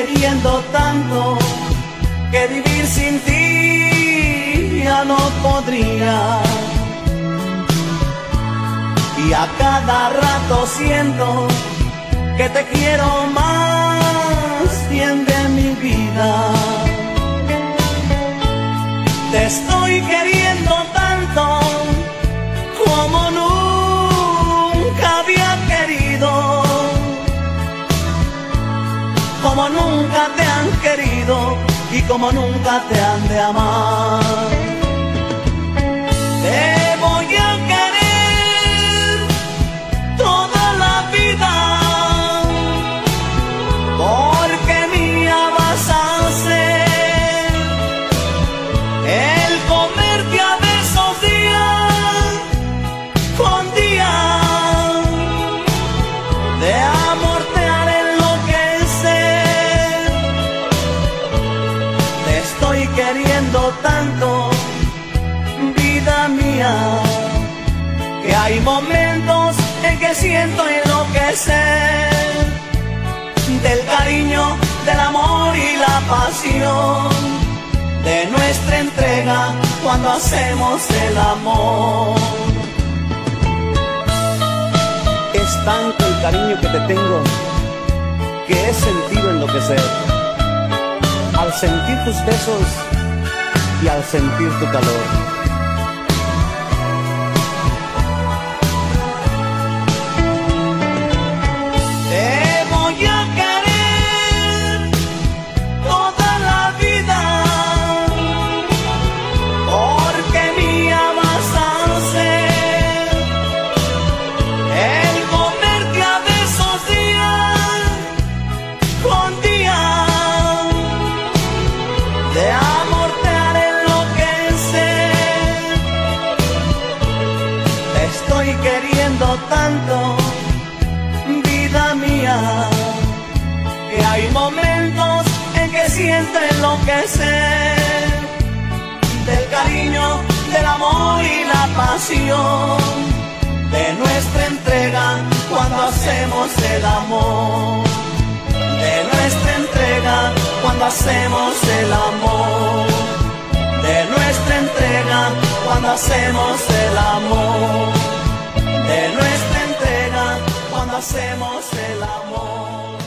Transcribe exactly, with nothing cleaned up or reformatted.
queriendo tanto que vivir sin ti ya no podría. Y a cada rato siento que te quiero más bien de mi vida. Te estoy queriendo tanto como nunca había querido, como nunca te han querido y como nunca te han de amar. Te voy a querer toda la vida, porque mía vas a ser. El comerte a besos día con día, de amor te haré enloquecer. Te estoy queriendo tanto, vida mía, que hay momentos en que siento enloquecer del cariño, del amor y la pasión, de nuestra entrega cuando hacemos el amor. Es tanto el cariño que te tengo que he sentido enloquecer al sentir tus besos y al sentir tu calor. De amor te haré enloquecer. Te estoy queriendo tanto, vida mía, que hay momentos en que siento enloquecer del cariño, del amor y la pasión, de nuestra entrega cuando hacemos el amor, de nuestra entrega cuando hacemos el amor, de nuestra entrega cuando hacemos el amor, de nuestra entrega cuando hacemos el amor.